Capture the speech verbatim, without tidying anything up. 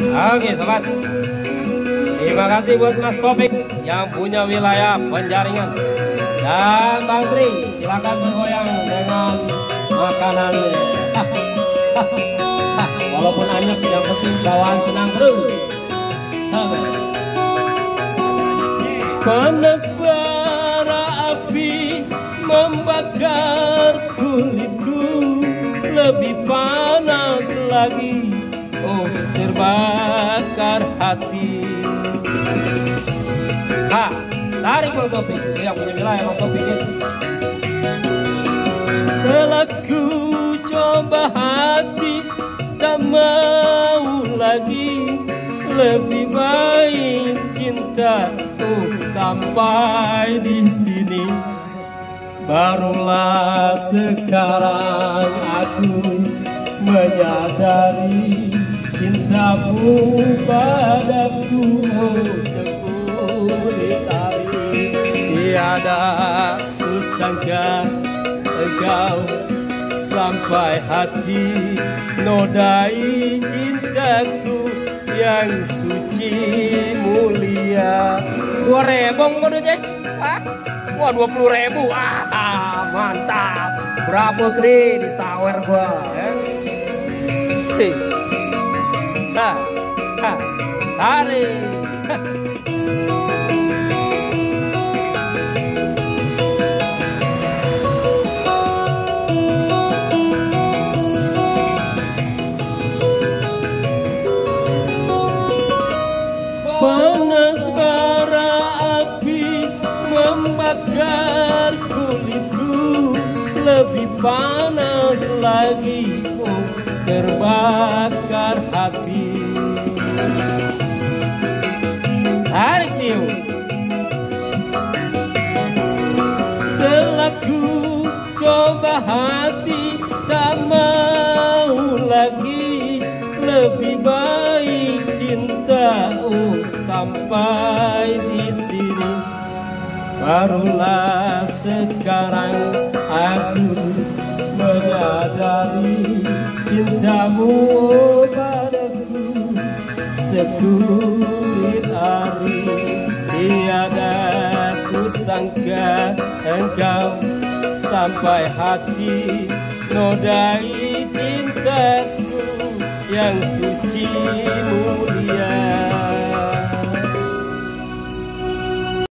Oke sobat, terima kasih buat Mas Topik yang punya wilayah penjaringan. Dan Bang Tri, silakan bergoyang dengan makanannya. Walaupun anyep, yang penting bawaan senang terus. Panas bara api membakar kulitku, lebih panas lagi, oh terbakar hati. Ha, tarik Bang Topik, yang punya wilayah Bang Topik itu. Telah ku coba hati, tak mau lagi, lebih baik cinta tuh sampai di sini. Barulah sekarang aku menyadari cintamu padaku sekulit hari. Tiada kusangka engkau sampai hati nodai cintaku yang suci mulia. Dua ribu modalnya, ah, wah dua puluh ribu, ah, mantap. Berapa Tri di sawer gua? Ya? Hei, ha, ha, tarik. Ha. Panas bara api membakar kulitku, lebih panas lagi, oh terbakar hati. Tarik Tio. Telah ku coba hati, tak mau lagi, lebih baik cinta oh sampai di sini. Barulah sekarang aku menyadari cintamu padaku sekulit hari. Tiada kusangka engkau sampai hati nodai cintaku yang suci mulia.